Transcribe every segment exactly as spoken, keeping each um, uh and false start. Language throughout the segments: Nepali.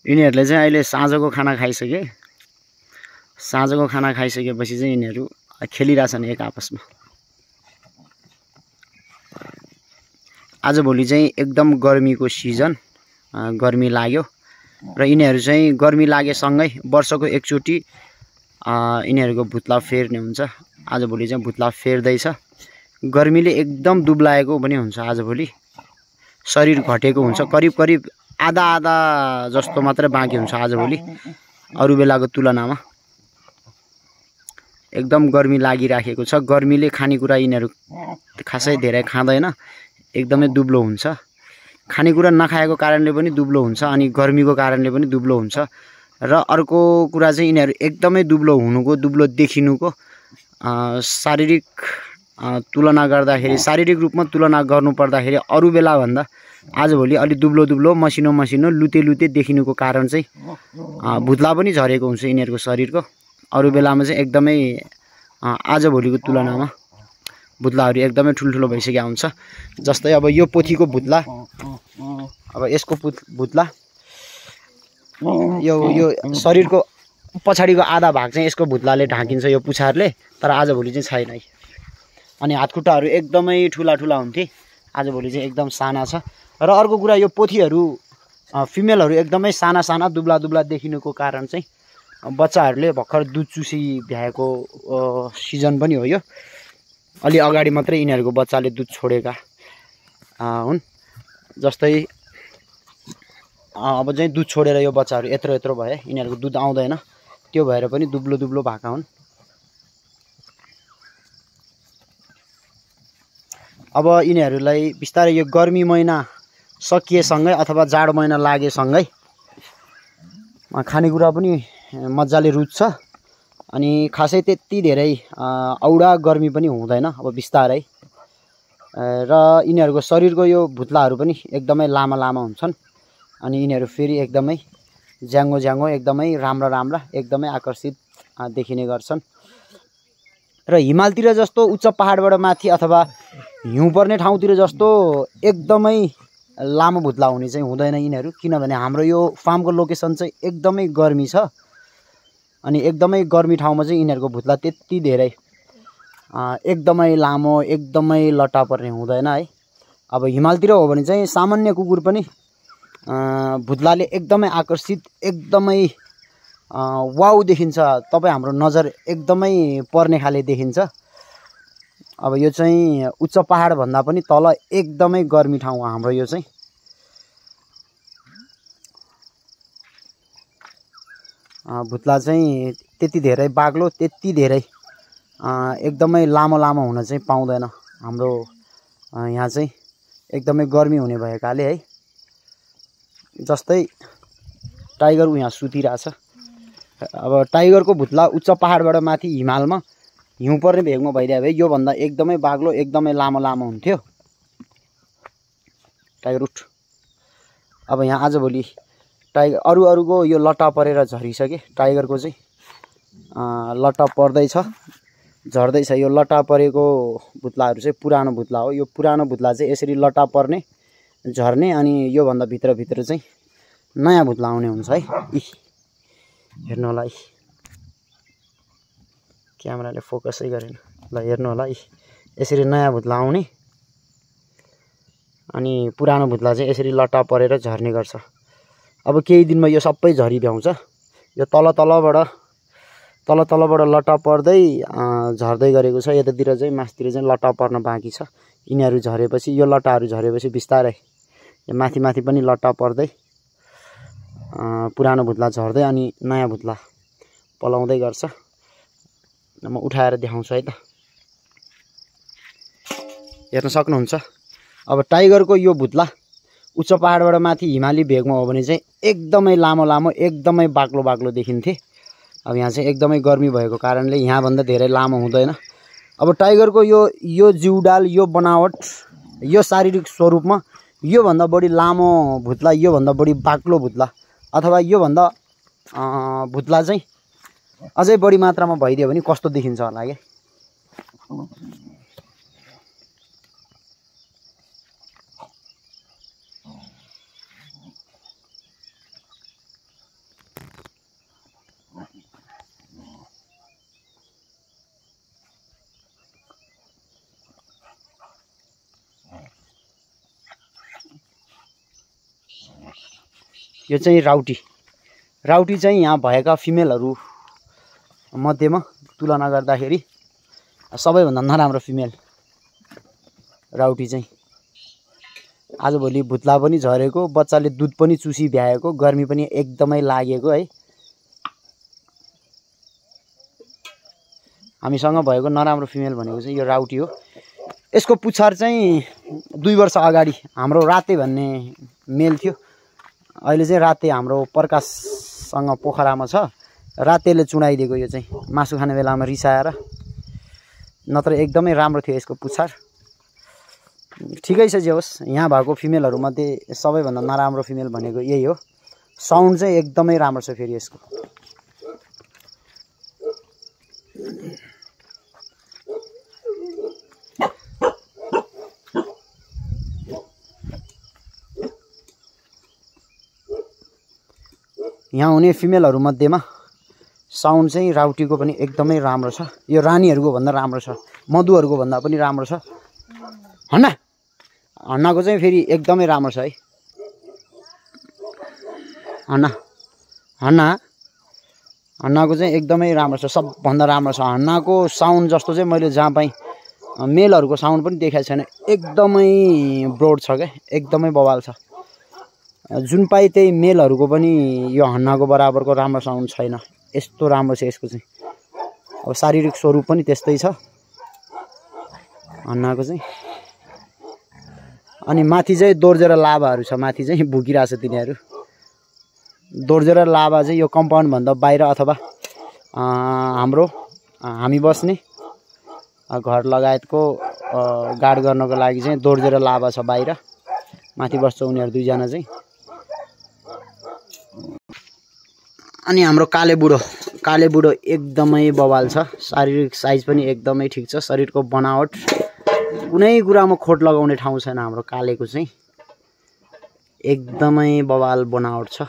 यिनीहरूले चाहिँ अहिले साँझको खाना खाइसके साँझको खाना खाइसकेपछि चाहिँ यिनीहरू खेलिरहेछन् एक आपसमा। आजभोलि चाहिँ एकदम गर्मीको सिजन, गर्मी लाग्यो र यिनीहरू चाहिँ गर्मी लागेसँगै वर्षको एकचोटि यिनीहरूको भुत्ला फेर्ने हुन्छ। आजभोलि चाहिँ भुत्ला फेर्दैछ। गर्मीले एकदम दुब्लाएको पनि हुन्छ। आजभोलि शरीर घटेको हुन्छ, करिब करिब आधा आधा जस्तो मात्रै बाँकी हुन्छ आजभोलि अरू बेलाको तुलनामा। एकदम गर्मी लागिराखेको छ। गर्मीले खानेकुरा यिनीहरू खासै धेरै खाँदैन, एकदमै दुब्लो हुन्छ। खानेकुरा नखाएको कारणले पनि दुब्लो हुन्छ अनि गर्मीको कारणले पनि दुब्लो हुन्छ। र अर्को कुरा चाहिँ यिनीहरू एकदमै दुब्लो हुनुको, दुब्लो देखिनुको शारीरिक तुलना गर्दाखेरि, शारीरिक रूपमा तुलना गर्नु पर्दाखेरि अरू बेला भन्दा आजभोलि अलि दुब्लो दुब्लो, मसिनो मसिनो, लुते लुते देखिनुको कारण चाहिँ भुत्ला पनि झरेको हुन्छ यिनीहरूको शरीरको। अरू बेलामा चाहिँ एकदमै आजभोलिको तुलनामा भुत्लाहरू एकदमै ठुल्ठुलो भइसकेको हुन्छ। जस्तै अब यो पोथीको भुत्ला, अब यसको भुत्ला, यो यो शरीरको पछाडिको आधा भाग चाहिँ यसको भुत्लाले ढाकिन्छ, यो पुछारले। तर आजभोलि चाहिँ छैन है। अनि हातखुट्टाहरू एकदमै ठुला ठुला हुन्थे, आजभोलि चाहिँ एकदम साना छ। र अर्को कुरा, यो पोथीहरू फिमेलहरू एकदमै साना साना दुब्ला दुब्ला देखिनुको कारण चाहिँ बच्चाहरूले भर्खर दुध चुसी भ्याएको सिजन पनि हो यो। अलि अगाडि मात्रै यिनीहरूको बच्चाले दुध छोडेका हुन्। जस्तै अब चाहिँ दुध छोडेर यो बच्चाहरू यत्रो यत्रो भए, यिनीहरूको दुध आउँदैन, त्यो भएर पनि दुब्लो दुब्लो भएका हुन्। अब यिनीहरूलाई बिस्तारै यो गर्मी महिना सकिएसँगै अथवा जाडो महिना लागेसँगै खानेकुरा पनि मजाले रुच्छ अनि खासै त्यति धेरै औडा गर्मी पनि हुँदैन अब बिस्तारै। र यिनीहरूको शरीरको यो भुत्लाहरू पनि एकदमै लामा लामा हुन्छन् अनि यिनीहरू फेरि एकदमै ज्याङ्गो ज्याङ्गो, एकदमै राम्रा राम्रा, एकदमै आकर्षित देखिने गर्छन्। र हिमालतिर जस्तो उच्च पहाडबाट माथि अथवा हिउँ पर्ने ठाउँतिर जस्तो एकदमै लामो भुत्ला हुने चाहिँ हुँदैन यिनीहरू, किनभने हाम्रो यो फार्मको लोकेसन चाहिँ एकदमै गर्मी छ अनि एकदमै गर्मी ठाउँमा चाहिँ यिनीहरूको भुत्ला त्यति धेरै एकदमै लामो, एकदमै लट्टा पर्ने हुँदैन है। अब हिमालतिर हो भने चाहिँ सामान्य कुकुर पनि भुत्लाले एकदमै आकर्षित, एकदमै वाउ देखिन्छ। तपाईँ हाम्रो नजर एकदमै पर्ने खाले देखिन्छ। अब यो चाहिँ उच्च पहाड भन्दा पनि तल एकदमै गर्मी ठाउँ हो हाम्रो यो चाहिँ। भुत्ला चाहिँ त्यति धेरै बाक्लो, त्यति धेरै एकदमै लामो लामो हुन चाहिँ पाउँदैन हाम्रो यहाँ चाहिँ, एकदमै गर्मी हुने भएकाले है। जस्तै टाइगर यहाँ सुतिरहेछ। अब टाइगरको भुत्ला उच्च पहाडबाट माथि हिमालमा हिउँ पर्ने भेगमा भइदियो भए योभन्दा एकदमै बाक्लो, एकदमै लामो लामो हुन्थ्यो। टाइगर उठ। अब यहाँ आजभोलि टाइगर अरू अरूको यो लट्टा परेर झरिसके, टाइगरको चाहिँ लट्टा पर्दैछ, झर्दैछ। यो लट्टा परेको भुत्लाहरू चाहिँ पुरानो भुत्ला हो। यो पुरानो भुत्ला चाहिँ यसरी लट्टा पर्ने, झर्ने अनि योभन्दा भित्रभित्र चाहिँ नयाँ भुत्ला आउने हुन्छ है। इ हेर्नु होला, इ क्यामेराले फोकसै गरेन ल, हेर्नु होला, इ यसरी नयाँ भुत्ला आउने अनि पुरानो भुत्ला चाहिँ यसरी लट्टा परेर झर्ने गर्छ। अब केही दिनमा यो सबै झरी भ्याउँछ। यो तल तलबाट तल तलबाट लट्टा पर्दै झर्दै गरेको छ। यतातिर चाहिँ मास्तिर चाहिँ लट्टा पर्न बाँकी छ। यिनीहरू झरेपछि, यो लट्टाहरू झरेपछि बिस्तारै यो माथि माथि पनि लट्टा पर्दै पुरानो भुत्ला झर्दै अनि नयाँ भुत्ला पलाउँदै गर्छ। म उठाएर देखाउँछु है त, हेर्न सक्नुहुन्छ। अब टाइगरको यो भुत्ला उच्च पहाडबाट माथि हिमाली भेगमा हो भने चाहिँ एकदमै लामो लामो, एकदमै बाक्लो बाक्लो देखिन्थे। अब यहाँ चाहिँ एकदमै गर्मी भएको कारणले यहाँभन्दा धेरै लामो हुँदैन। अब टाइगरको यो यो जिउडाल, यो बनावट, यो शारीरिक स्वरूपमा योभन्दा बढी लामो भुत्ला, योभन्दा बढी बाक्लो भुत्ला अथवा योभन्दा भुत्ला चाहिँ अझै बढी मात्रामा भइदियो भने कस्तो देखिन्छ होला के। यो चाहिँ राउटी राउटी चाहिँ यहाँ भएका फिमेलहरू मध्येमा तुलना गर्दाखेरि सबैभन्दा नराम्रो फिमेल राउटी चाहिँ। आजभोलि भुत्ला पनि झरेको, बच्चाले दुध पनि चुसी भ्याएको, गर्मी पनि एकदमै लागेको है। हामीसँग भएको नराम्रो फिमेल भनेको चाहिँ यो राउटी हो। यसको पुच्छार चाहिँ दुई वर्ष अगाडि हाम्रो राते भन्ने मेल थियो। अहिले चाहिँ राते हाम्रो प्रकाशसँग पोखरामा छ, रातेले चुडाइदिएको। यो चाहिँ मासु खाने बेलामा रिसाएर, नत्र एकदमै राम्रो थियो यसको पुच्छार। ठिकै छ जे होस्, यहाँ भएको फिमेलहरूमध्ये सबैभन्दा नराम्रो फिमेल भनेको यही हो। साउन्ड चाहिँ एकदमै राम्रो छ फेरि यसको। यहाँ हुने फिमेलहरू मध्येमा साउन्ड चाहिँ राउटीको पनि एकदमै राम्रो छ। यो रानीहरूको भन्दा राम्रो छ, मधुहरूको भन्दा पनि राम्रो छ। हन्ना हन्नाको चाहिँ फेरि एकदमै राम्रो छ है। हन्ना हन्ना हन्नाको चाहिँ एकदमै राम्रो छ, सबभन्दा राम्रो छ। हन्नाको साउन्ड जस्तो चाहिँ मैले जहाँ पाएँ मेलहरूको साउन्ड पनि देखाएको छैन। एकदमै ब्रोड छ क्या, एकदमै बवाल छ। जुन पाए त्यही मेलहरूको पनि यो हन्नाको बराबरको राम्रो साउन्ड छैन। यस्तो राम्रो छ यसको चाहिँ। अब शारीरिक स्वरूप पनि त्यस्तै छ हन्नाको चाहिँ। अनि माथि चाहिँ दोर्जेर लाभाहरू छ, माथि चाहिँ भुकिरहेछ तिनीहरू। दोर्जेर लाभा चाहिँ यो कम्पाउन्डभन्दा बाहिर अथवा हाम्रो हामी बस्ने घर लगायतको गार्ड गर्नको लागि चाहिँ दोर्जेर लाभा छ बाहिर। माथि बस्छ उनीहरू दुईजना चाहिँ। अनि हाम्रो काले बुढो काले बुढो एकदमै बवाल छ। शारीरिक साइज पनि एकदमै ठिक छ। शरीरको बनावट कुनै कुरामा खोट लगाउने ठाउँ छैन हाम्रो कालेको चाहिँ। एकदमै बवाल बनावट छ।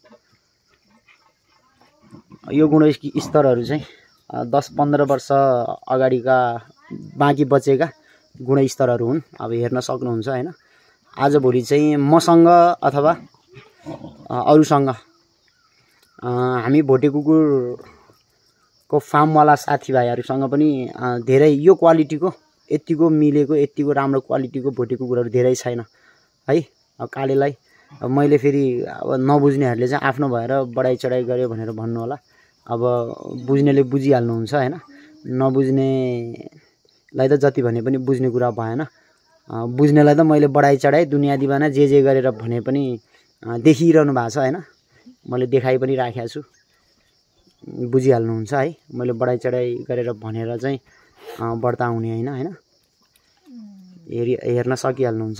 यो गुणस्तरहरू चाहिँ दस पन्ध्र वर्ष अगाडिका बाँकी बचेका गुणस्तरहरू हुन्। अब हेर्न सक्नुहुन्छ हैन। आजभोलि चाहिँ मसँग अथवा अरूसँग हामी भोटे कुकुरको फार्मवाला साथीभाइहरूसँग पनि धेरै यो क्वालिटीको यतिको मिलेको यतिको राम्रो क्वालिटीको भोटे कुकुरहरू धेरै छैन है। अब कालेलाई अब मैले फेरि अब नबुझ्नेहरूले चाहिँ आफ्नो भएर बढाइ चढाइ गर्यो भनेर भन्नु होला। अब बुझ्नेले बुझिहाल्नुहुन्छ हैन, नबुझ्नेलाई त जति भने पनि बुझ्ने कुरा भएन। बुझ्नेलाई त मैले बढाइ चढाइ दुनियाँ दिवाना जे जे गरेर भने पनि देखिरहनु भएको छ हैन। मैले देखाइ पनि राखेको छु, बुझिहाल्नुहुन्छ है। मैले बढाइ चढाइ गरेर भनेर चाहिँ बढ्ता हुने हैन हैन। हेरि हेर्न सकिहाल्नुहुन्छ।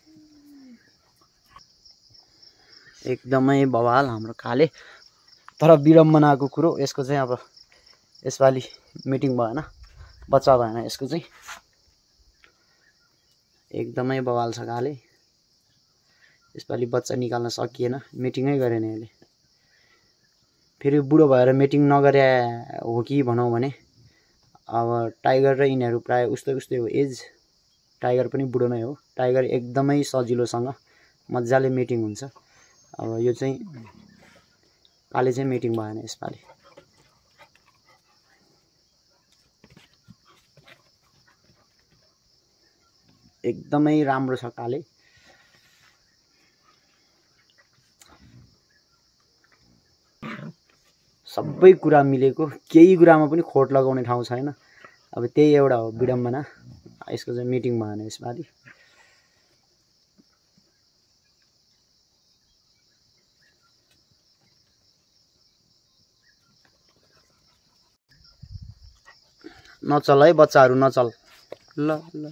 एकदमै बवाल हाम्रो काले। तर विडम्बनाको कुरो यसको चाहिँ अब यसपालि मिटिङ भएन, बच्चा भएन यसको चाहिँ। एकदमै बवाल छ काले। यसपालि बच्चा निकाल्न सकिएन, मिटिङै गरेन यसले। फेरि बुढो भएर मिटिङ नगरे हो कि भनौँ भने अब टाइगर र यिनीहरू प्राय उस्तै उस्तै हो एज। टाइगर पनि बुढो नै हो। टाइगर एकदमै सजिलोसँग मजाले मिटिङ हुन्छ। अब यो चाहिँ काले चाहिँ मिटिङ भएन यसपालि। एकदमै राम्रो छ काले। सबै कुरा मिलेको, केही कुरामा पनि खोट लगाउने ठाउँ छैन। अब त्यही एउटा हो विडम्बना। यसको चाहिँ मिटिङ भएन यसपालि। नचल है बच्चाहरू, नचल ल ल।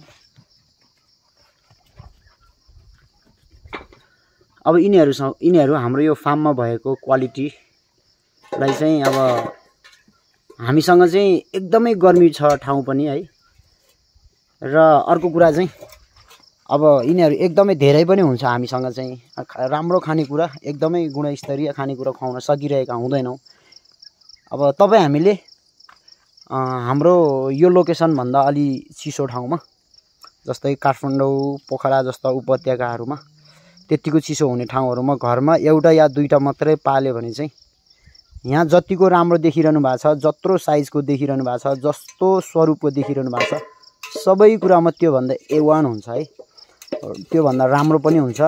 अब यिनीहरू यिनीहरू हाम्रो यो फार्ममा भएको क्वालिटीलाई चाहिँ अब हामीसँग चाहिँ एकदमै गर्मी छ ठाउँ पनि है। र अर्को कुरा चाहिँ अब यिनीहरू एकदमै धेरै पनि हुन्छ हामीसँग चाहिँ। राम्रो खानेकुरा, एकदमै गुणस्तरीय खानेकुरा खुवाउन सकिरहेका हुँदैनौँ। अब तपाईँ हामीले हाम्रो यो लोकेसनभन्दा अलि चिसो ठाउँमा जस्तै काठमाडौँ पोखरा जस्ता उपत्यकाहरूमा त्यतिको चिसो हुने ठाउँहरुमा घरमा एउटा या दुईटा मात्रै पाल्यो भने चाहिँ यहाँ जतिको राम्रो देखिरहनु भएको छ, जत्रो साइजको देखिरहनु भएको छ, जस्तो स्वरूपको देखिरहनु भएको छ, सबै कुरामा त्यो भन्दा ए वन हुन्छ है। त्यो भन्दा राम्रो पनि हुन्छ,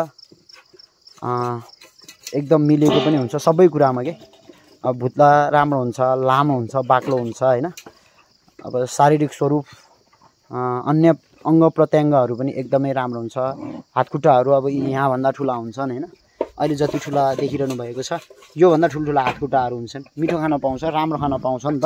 एकदम मिलेको पनि हुन्छ सबै कुरामा के। अब भुत्ला राम्रो हुन्छ, लामो हुन्छ, बाक्लो हुन्छ हैन। अब शारीरिक स्वरूप अन्य अंग प्रत्यंगहरु पनि एकदमै राम्रो हुन्छ। हातखुट्टाहरु अब यहाँ भन्दा ठुला हुन्छन् हैन। अहिले जति ठुला देखिरहनु भएको छ, यो भन्दा ठुलठुला हातखुट्टाहरु हुन्छन्। मिठो खाना पाउँछ, राम्रो खाना पाउँछ नि त।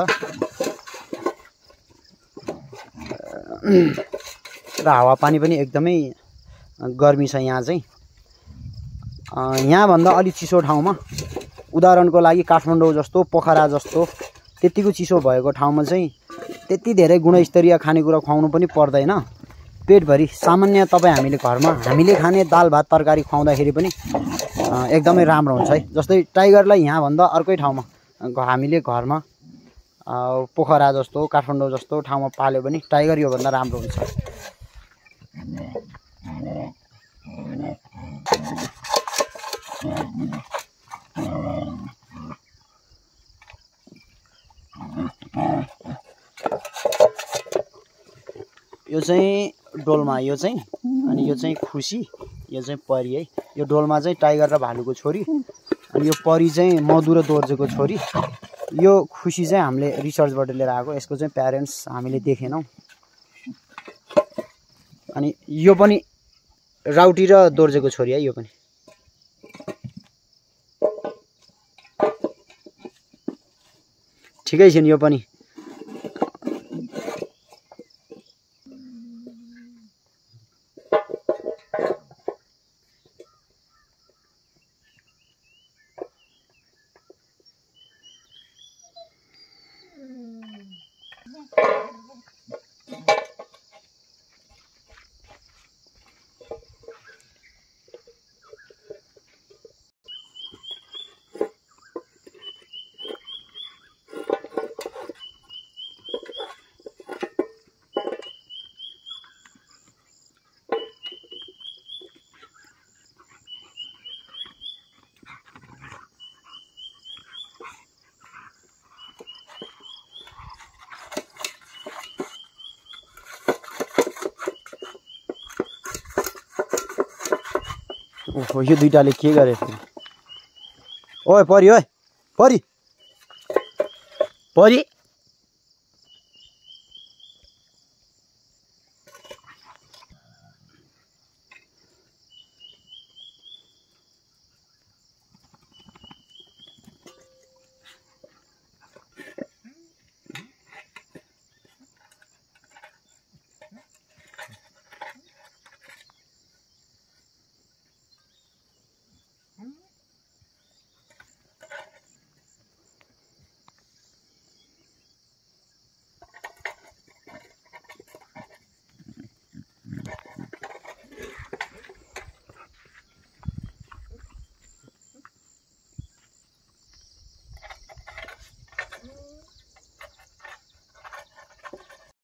र हावापानी पनि एकदमै गर्मी छ यहाँ चाहिँ। यहाँ भन्दा अलि चिसो ठाउँमा, उदाहरणको लागि काठमाडौँ जस्तो, पोखरा जस्तो त्यतिको चिसो भएको ठाउँमा चाहिँ त्यति धेरै गुणस्तरीय खानेकुरा खुवाउनु पनि पर्दैन। पेटभरि सामान्य तपाईं हामीले घरमा हामीले खाने दाल भात तरकारी खुवाउँदाखेरि पनि एकदमै राम्रो हुन्छ है। जस्तै टाइगरलाई यहाँ भन्दा अर्कै ठाउँमा हामीले घरमा पोखरा जस्तो, काठमाडौँ जस्तो ठाउँमा पाल्यो भने टाइगर यो भन्दा राम्रो हुन्छ। यो चाहिँ डोल्मा, यो चाहिँ अनि यो चाहिँ खुसी, यो चाहिँ परी है। यो डोल्मा चाहिँ टाइगर र भालुको छोरी, अनि यो परी चाहिँ मधु र दोर्जेको छोरी। यो खुसी चाहिँ हामीले रिसर्चबाट लिएर आएको, यसको चाहिँ प्यारेन्ट्स हामीले देखेनौं। अनि यो पनि राउटी र दोर्जेको छोरी है। यो पनि ठिकै छ नि। यो पनि ओहो, यो दुईटाले के गरे? ओए परी, ओए परी, परी